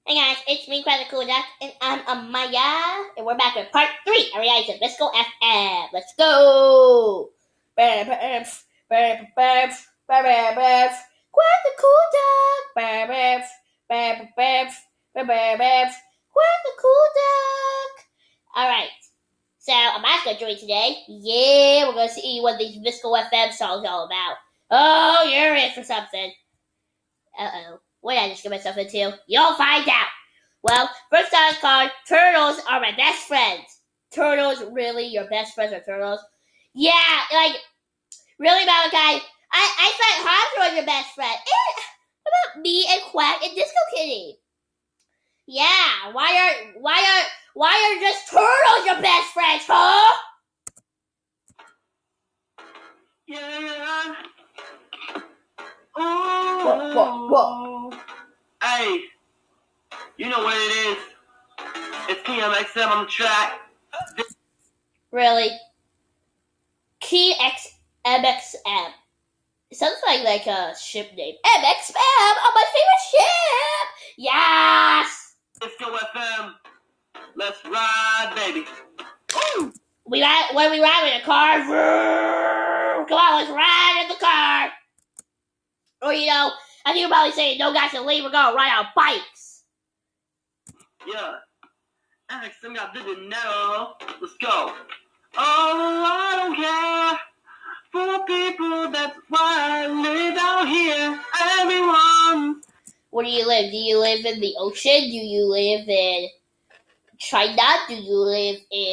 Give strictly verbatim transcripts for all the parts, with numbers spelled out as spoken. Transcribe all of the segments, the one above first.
Hey guys, it's me, Quack the Cool Duck, and I'm Amaya, and we're back with part three of reality V S C O F M. Let's go! Quack the Cool Duck! Quack the Cool Duck! Alright, so Amaya's gonna join today. Yeah, we're gonna see what these V S C O F M songs are all about. Oh, you're in for something. Uh-oh. What did I just get myself into? You'll find out. Well, first song is called Turtles Are My Best Friends. Turtles, really? Your best friends are turtles? Yeah, like, really, Malachi? I, I thought Hobbs was your best friend. Eh, what about me and Quack and Disco Kitty? Yeah, why are, why are, why are just turtles your best friends, huh? Yeah. What, what, what? Hey, you know what it is. It's T M X M on the track. Really? T M X M. It sounds like, like a ship name. M X M on my favorite ship! Yes! V S C O F M. Let's ride, baby. Ooh. We ride, when we ride in a car, come on, let's ride in the car. Or, you know, I think you're probably saying, no guys can leave, we're gonna ride on bikes. Yeah. M X M got the dinero. Let's go. Oh, I don't care. For people, that's why I live out here. Everyone. Where do you live? Do you live in the ocean? Do you live in China? Do you live in...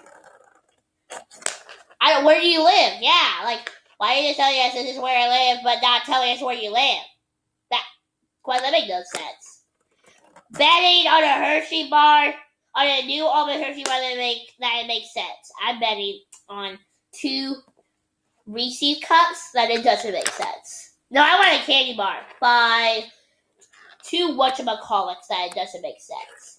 I don't, where do you live? Yeah, like, why are you telling us this is where I live, but not telling us where you live? That, well, that makes no sense. Betting on a Hershey bar, on a new almond Hershey bar that make that it makes sense. I'm betting on two Reese's cups that it doesn't make sense. No, I want a candy bar. By two whatchamacallits that it doesn't make sense.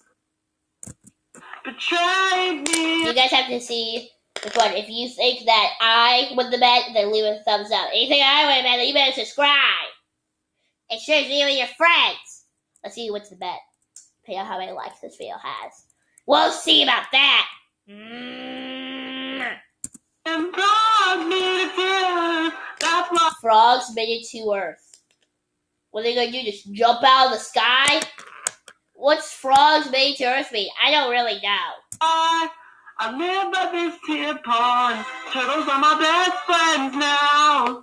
Betray me. You guys have to see which one. If you think that I win the bet, then leave a thumbs up. If you think I win the bet, then you better subscribe. And share this video with your friends. Let's see what's the bet. Depending on how many likes this video has. We'll see about that. Mm. And frogs made it to that's why. Frogs made it to Earth. What are they gonna do? Just jump out of the sky? What's frogs made to Earth mean? I don't really know. I, I live by this tear pond. Turtles are my best friends now.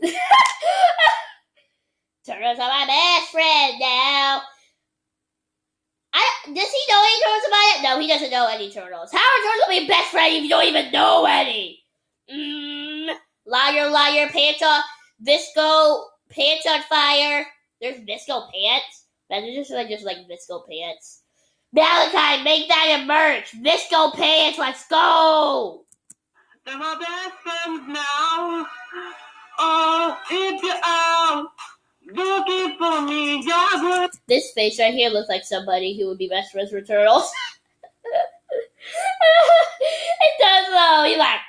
Turtles are my best friend now. I, does he know any turtles about it? No, he doesn't know any turtles. How are turtles gonna be best friends if you don't even know any? Mmm. Liar, liar, pants on. Visco, pants on fire. There's Visco pants. That's just like, just like Visco pants. Malachi, make that a merch. Visco pants, let's go. They're my best friends now. Oh, if you're out looking for me, yeah. This face right here looks like somebody who would be best friends with turtles. It does though. He's like,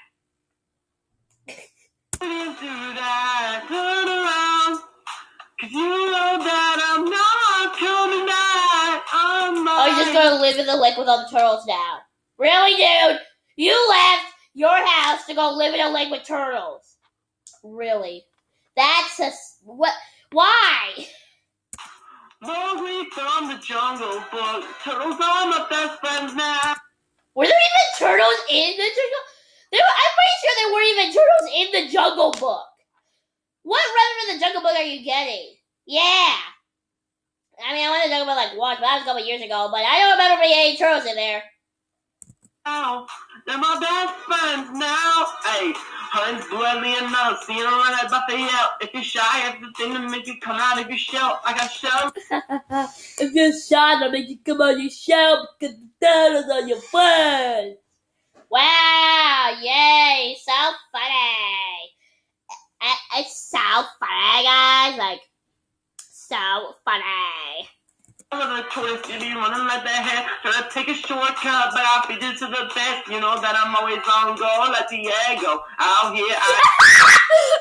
Do that, turn around, 'cause you know that I'm not coming back. I'm oh, you're just gonna live in the lake with all the turtles now. Really, dude? You left your house to go live in a lake with turtles. Really? That's a what? Why? Mowgli from the Jungle Book. Turtles are my best friends now. Were there even turtles in the jungle? There, I'm pretty sure there weren't even turtles in the Jungle Book. What reference in the Jungle Book are you getting? Yeah. I mean, I went to the Jungle Book like once, but that was a couple years ago. But I don't remember any turtles in there. Now, they're my best friends now. Hey, hunting's bloodly enough, so you don't run about the yell. If you're shy, it's the thing to make you come out of your shell. I got show. If you're shy, that'll make you come out of your shell because the turtles are your friends. Wow, yay, so funny. It's so funny, guys. Like, so funny. The twist, you be running like that hair, trying to take a shortcut, but I'll feed it to the best. You know that I'm always on go, like Diego. Out here, I...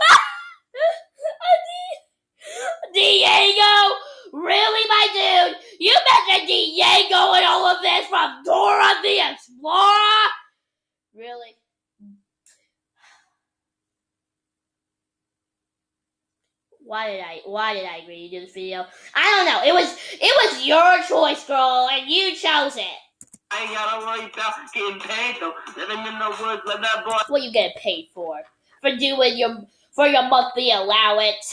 Diego? Really, my dude? You mentioned Diego and all of this from Dora the Explorer? Really? Why did I why did I agree to do this video? I don't know. It was it was your choice, girl, and you chose it. I ain't gotta worry about getting paid though. Living in the woods like that boy. What you getting paid for? For doing your for your monthly allowance.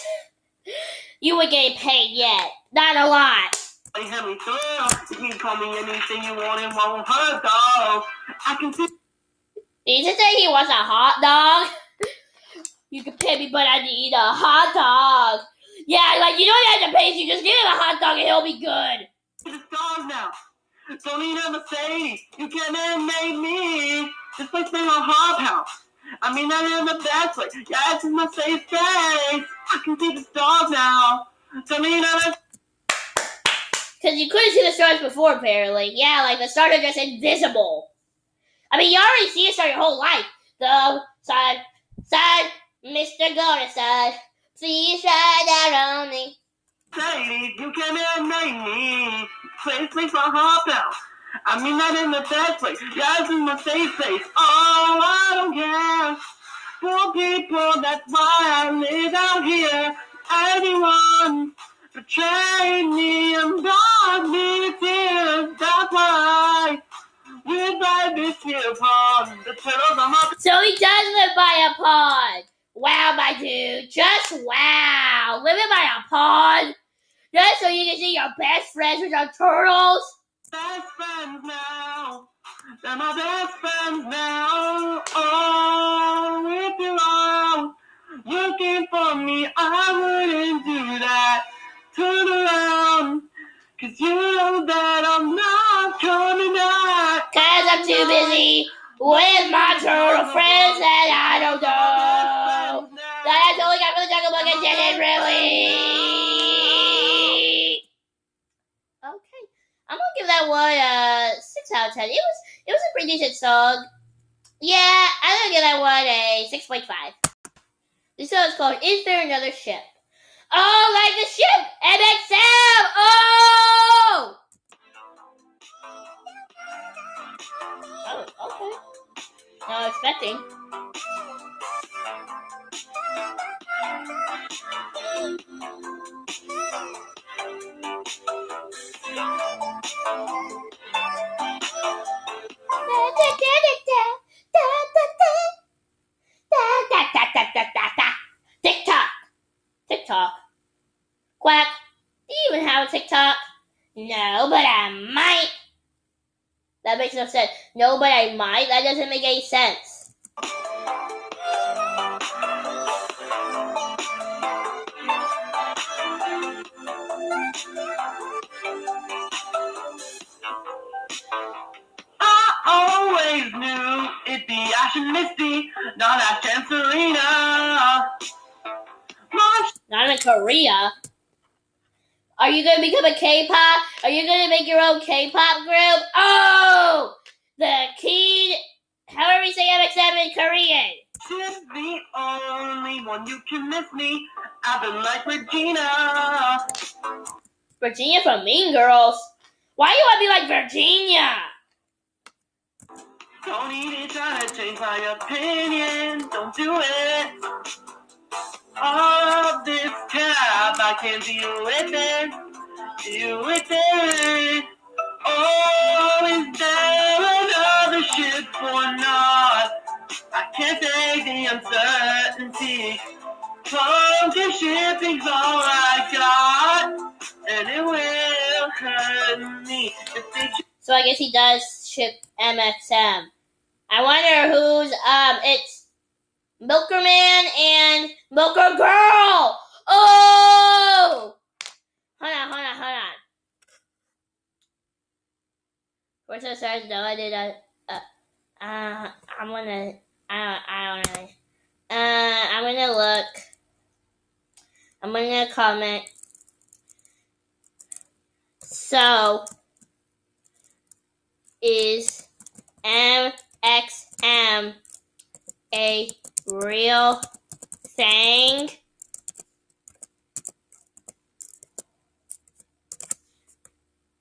You were getting paid yet. Not a lot. You have me through. You can call me anything you want, it won't hurt though. I can see. Did you say he wants a hot dog? You can pay me, but I need a hot dog. Yeah, like you don't have to pay, so you just give him a hot dog and he'll be good. The stars now. Don't need a Mercedes. You can't animate me. This place ain't a hub house. I mean, that in the best way. Yeah, it's in my safe space. I can see the stars now. Don't need a. Because you couldn't see the stars before, apparently. Yeah, like the stars are just invisible. I mean, you already see a star your whole life. Go, sun, sun, Mister Golden Sun. Please ride out on me. Ladies, you can animate me. Place place a hub house. I mean, that in the best way. Yeah, it's in my safe space. Oh, I don't care. For people, that's why I live out here. Anyone betrayed me and brought me to tears. That's why we live this here upon the turtles on my. So he does live by a pond. Wow, my dude. Just wow. Living by a pond. Just so you can see your best friends which are turtles. Best friends now. They're my best friends now. Oh, if you're out looking for me, I wouldn't do that. Turn around, cause you know that I'm not coming back. Cause I'm too busy with my turtle friends that I don't know. That I totally got for the Jungle Book and didn't really. Okay. I'm gonna give that one a six out of ten. It was it was a pretty decent song. Yeah, I'm gonna give that one a six point five. This song is called Is There Another Ship? Oh, like the ship! M X M! Oh! Oh, okay. Not expecting. TikTok. TikTok. Quack. Do you even have a TikTok? No, but I might. That makes no sense. No, but I might? That doesn't make any sense. I always knew it'd be Ash and Misty, not Ash and Serena. My Not in Korea. Are you going to become a K-pop? Are you going to make your own K-pop group? Oh! The key, however you say M X M in Korean. ship's the only one you can miss me. I've been like Regina. Virginia from Mean Girls? Why do you want to be like Virginia? Don't even try to change my opinion. Don't do it. All of this crap, I can't deal with it. Deal with it. Oh, is there another ship or not? I can't take the uncertainty. Conquer shipping's all I got, and it will hurt me if they. So I guess he does ship M X M. I wonder who's, um, it's Milker Man and Milker Girl! Oh! Hold on, hold on, hold on. We're so sorry, no, I did, uh, uh, uh I'm gonna, I don't, I don't know. Uh, I'm gonna look. I'm gonna comment. So, is M X M a real thing?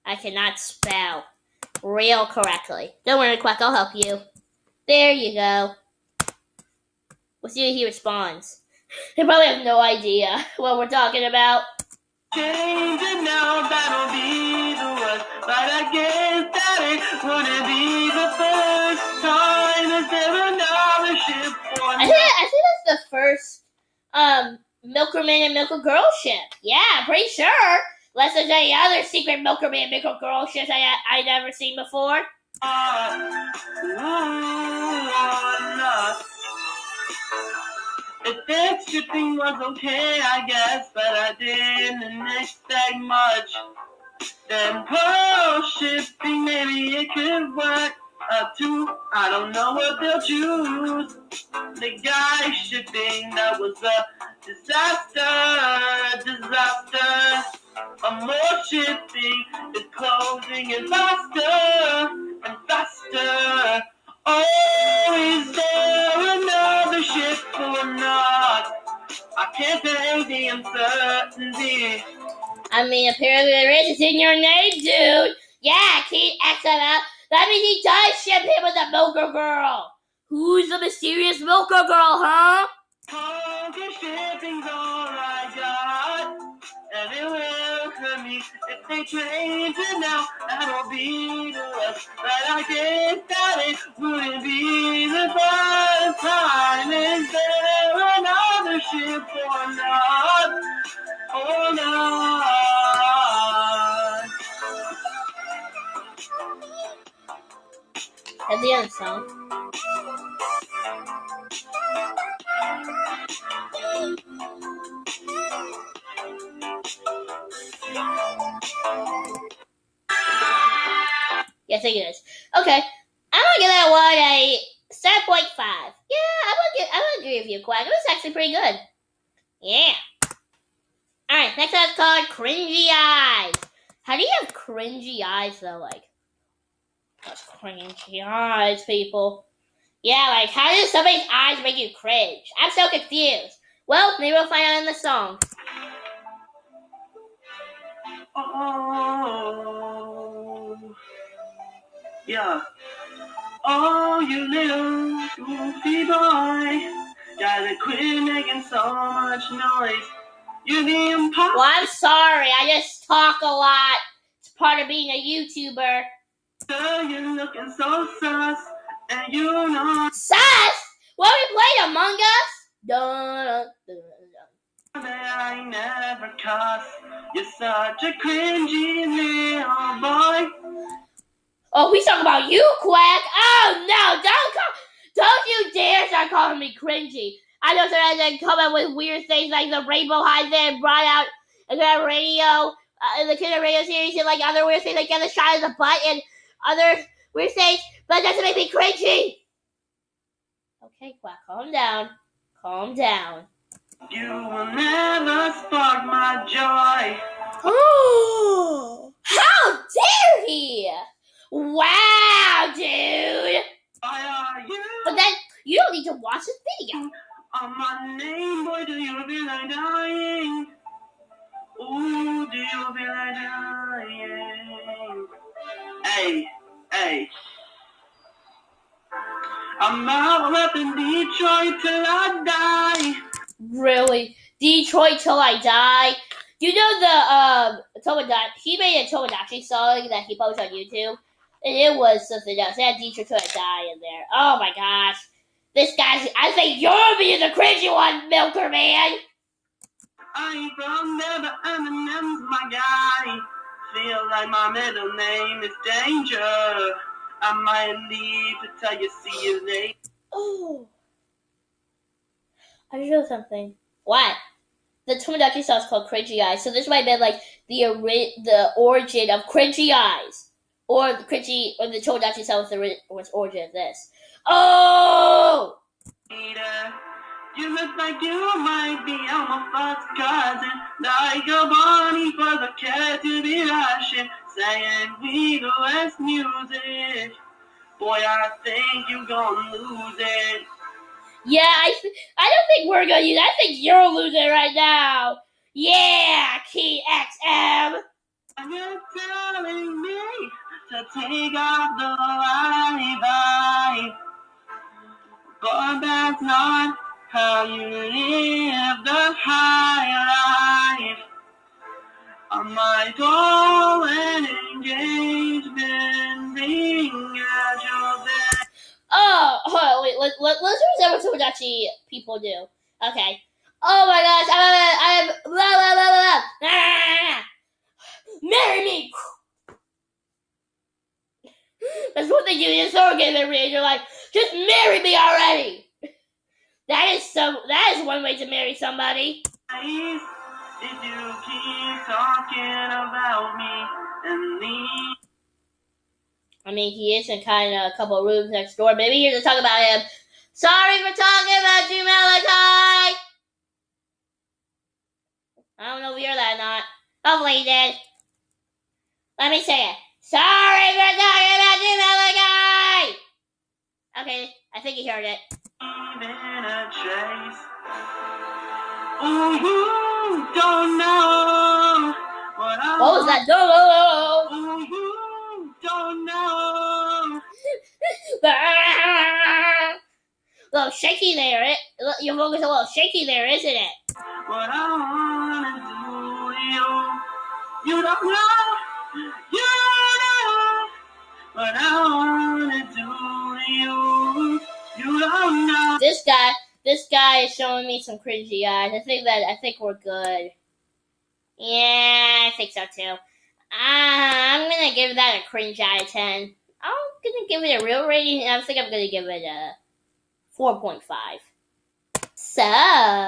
I cannot spell real correctly. Don't worry, Quack, I'll help you. There you go. We'll see if he responds. He probably has no idea what we're talking about. Change it now, that'll be the worst. But I guess that it wouldn't be the first time. Is there another ship for I think, I think that's the first um, Milkerman and Milker Girl ship. Yeah, I'm pretty sure. Unless there's any other secret Milkerman and Milker Girl ships I I never seen before. Uh, ooh, no. The text shipping was okay, I guess, but I didn't expect much. Then pearl shipping, maybe it could work uh, too. I don't know what they'll choose. The guy shipping, that was a disaster, disaster. A more shipping is closing and faster and faster. Oh, is there another ship or not? I can't say the uncertainty. I mean, apparently there is. It's in your name, dude. Yeah, Kate X M out. That means he does ship him with the Milker Girl. Who's the mysterious Milker Girl, huh? Funky shipping's all I got. And it will hurt me if they change it now. That'll be the worst. But I guess that it wouldn't be the first time. Is there another ship or not? Or not? At the end of the song. Yeah, I think it is. Okay, I'm gonna give that one a seven point five. Yeah, I'm gonna give, I'm gonna agree with you, Quack. It was actually pretty good. Yeah. All right, next one's called Cringy Eyes. How do you have cringy eyes though? Like, that's cringy eyes, people. Yeah, like how does somebody's eyes make you cringe? I'm so confused. Well, maybe we'll find out in the song. Oh, yeah. Oh, you little goofy boy, gotta quit making so much noise. You're the imposter. Well, I'm sorry. I just talk a lot. It's part of being a YouTuber. You're looking so sus, and you know. Sus? What, we played Among Us? Dun, dun, dun, dun. I never cuss. You're such a cringy little boy. Oh, we talk about you, Quack. Oh no! Don't call, don't you dare start calling me cringy. I know sometimes I come up with weird things like the rainbow high there brought out in the radio, uh, in the Kinder Radio series, and like other weird things like get a shot of the butt and other weird things, but that doesn't make me cringy. Okay, Quack, calm down. Calm down. You will never spark my joy. Oh! How dare he! Wow, dude! Why are you? But then you don't need to watch this video. On my name, boy, do you feel like dying? Ooh, do you feel like dying? Hey, hey. I'm out repping Detroit till I die. Really? Detroit till I die? You know the um Tomodachi, he made a Tomodachi song that he posted on YouTube, and it was something else. It had Detroit till I die in there. Oh my gosh. This guy's, I think you're being the cringy one, Milker Man. I ain't from there, but Eminem's my guy. Feel like my middle name is Danger. I might leave to tell you, see you later. Oh. I just realized something. What? The Tomodachi song is called Cringy Eyes, so this might have been like the ori- the origin of Cringy Eyes. Or the Cringy, or the Tomodachi song was the ori- was origin of this. Oh! You look like you might be Elmo Fudd's cousin, like a bunny for the cat to be rushing, saying we the West music. Boy, I think you gonna lose it. Yeah, I th- I don't think we're gonna use it. I think you're losing right now. Yeah, Key X M. You're telling me to take off the alibi, but that's not how you live the high life. On my golden engagement ring at your bed. Oh, hold on, wait, let, let, let's read what some actually people do. Okay. Oh my gosh, I'm, I'm, blah, blah, blah, blah, blah. Ah, marry me! That's what they do. You surrogate every day. You're like, just marry me already. That is so. That is one way to marry somebody. If you keep talking about me and me. I mean, he is in kind of a couple of rooms next door. Maybe here to talk about him. Sorry for talking about you, Malachi. I don't know if you heard that or not. Hopefully you did. Let me say it. Sorry for talking about you, Malachi. Okay, I think you heard it. Even a trace. Oh, you don't know what I What was that? No, no, no. Oh, you don't know. A little shaky there. It, your vocals a little shaky there, isn't it? What I wanna do to you, you don't know, you don't know. What I wanna do to you, you don't know. This guy, this guy is showing me some cringy eyes. I think that I think we're good. Yeah, I think so too. Uh, I'm gonna give that a cringe out of ten. I'm gonna give it a real rating. I think I'm gonna give it a four point five. So,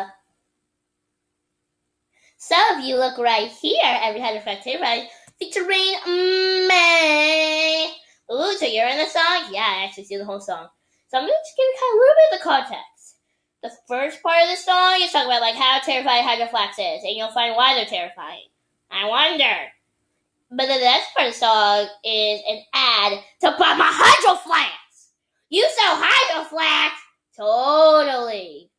so if you look right here, every had effective, right? Featuring May. Ooh, so you're in the song? Yeah, I actually see the whole song. So I'm gonna just give you kind of a little bit of the context. The first part of the song is talking about like how terrifying Hydroflax is, and you'll find why they're terrifying. I wonder. But the next part of the song is an ad to buy my Hydroflax. You sell Hydroflax? Totally.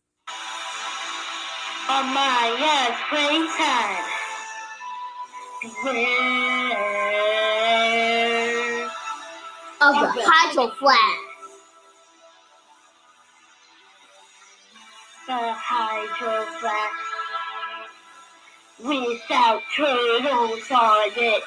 On my last playtime, beware Of the Hydroflax. The Hydroflax without turtles on it.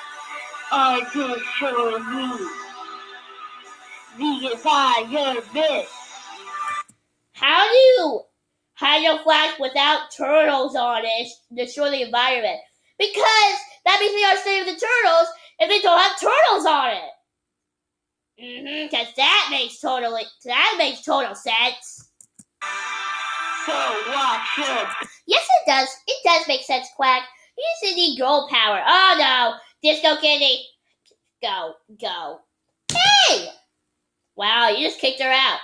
Additionally, the environment. How do Hydroflax without turtles on it destroy the environment? Because that means they are saving the turtles if they don't have turtles on it. Mm-hmm, because that makes totally that makes total sense. So watch it. Yes, it does. It does make sense, Quack. You just need girl power. Oh no, Disco Kitty, go, go. Hey! Wow, you just kicked her out.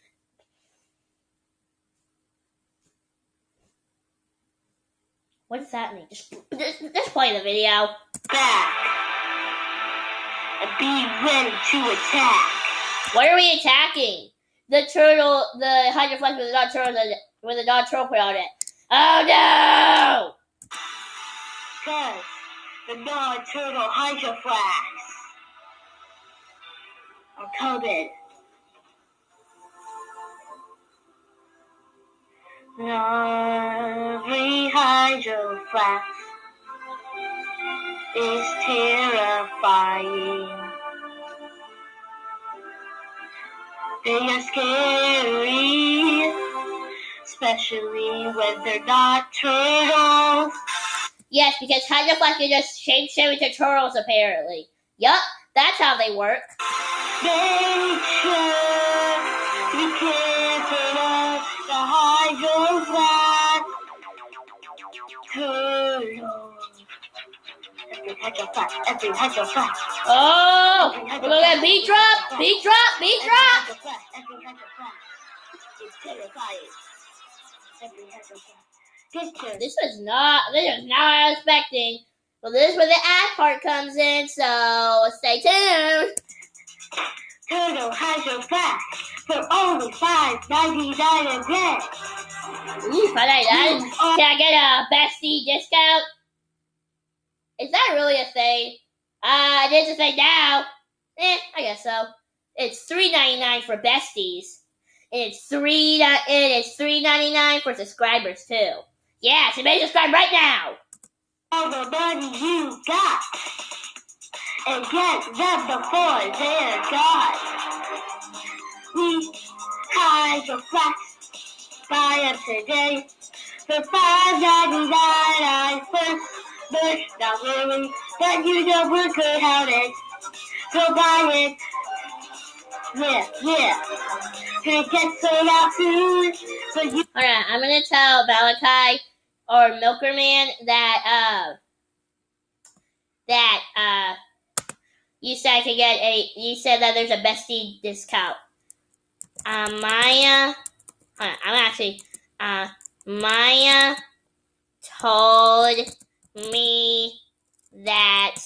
What does that mean? Just, just, just play the video. Back. And be ready to attack. What are we attacking? The turtle, the Hydroflax with the dog turtle, with the dog turtle put on it. Oh no! Cause the non-turtle Hydroflax are coming. Every Hydroflax is terrifying. They are scary, especially when they're not turtles. Yes, because Hydroflax can just shape shift into turtles apparently. Yup, that's how they work. Make sure to be careful of the Hydroflax turtles. Every Hydroflax, every Hydroflax. Oh, we're gonna get beat drop, beat drop, beat drop. Every Hydroflax is terrifying. Every Hydroflax. This was not, this was not what I was expecting. Well, this is where the ad part comes in, so stay tuned. Turtle Hydroflax for only five ninety-nine a day. Ooh, five ninety-nine. Can I get a bestie discount? Is that really a thing? Uh, it is a thing now. Eh, I guess so. It's three ninety-nine for besties. And it's three it is three ninety-nine for subscribers too. Yeah, so maybe subscribe right now. All the money you got, and get them before they're gone. We hide the flash buy them today for five ninety-nine. I first first not really, but you know we're good at it. So buy it. Yeah, yeah. Gonna get sold out soon. But you Alright, I'm gonna tell Malachi or Milkerman that uh that uh you said I could get a you said that there's a bestie discount. Uh Maya uh, I'm actually uh Maya told me that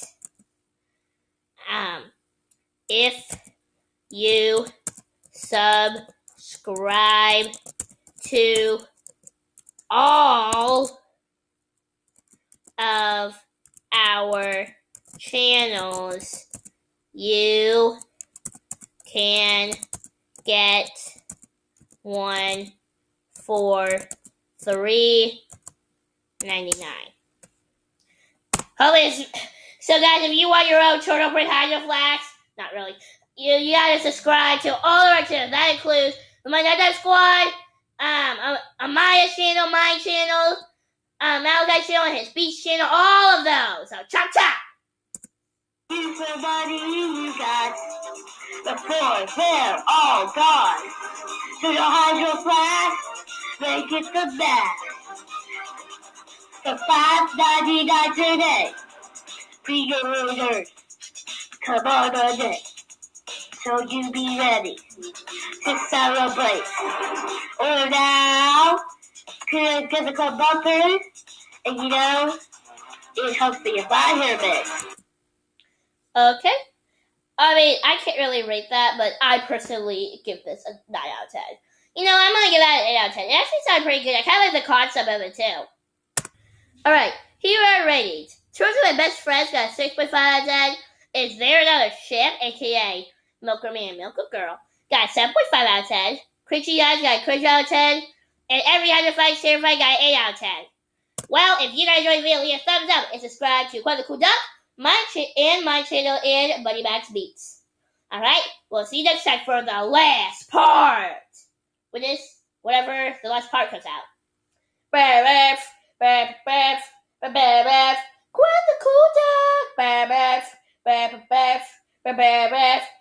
um if you subscribe to all of our channels, you can get one for three ninety-nine. Holy, so guys, if you want your own turtle print hydro flask, not really. You you gotta subscribe to all of our channels. That includes the My Nighttime Squad, um, Amaya's channel, my channel, um, Malachi's channel, and his Beach channel, all of those. So chop chop. use the money you got before they're all gone. So your hydro flask, make it the best. For five ninety-nine today, pre-orders come on a day. So you be ready to celebrate. Or now, could get the club bumpers, and you know, it helps me if I hear it. Okay. I mean, I can't really rate that, but I personally give this a nine out of ten. You know, I'm gonna give that an eight out of ten. It actually sounded pretty good. I kind of like the concept of it too. Alright, here are our ratings. Two of my best friends got a six point five out of ten. Is There Another Ship, aka Milkerman and Milker Girl, got a seven point five out of ten. Cringy Eyes got a cringe out of ten. And Every Hundred Fight Terrified got an eight out of ten. Well, if you guys enjoyed the video, leave a thumbs up and subscribe to Quack the Cool Duck, my ch- and my channel, and Buddy Max Beats. Alright, we'll see you next time for the last part. With this, whatever the last part comes out. Brr, brr, brr, brr, brr, brr, brr. Quack the Cool Duck. Brr, brr, brr, brr, brr, brr, brr, brr.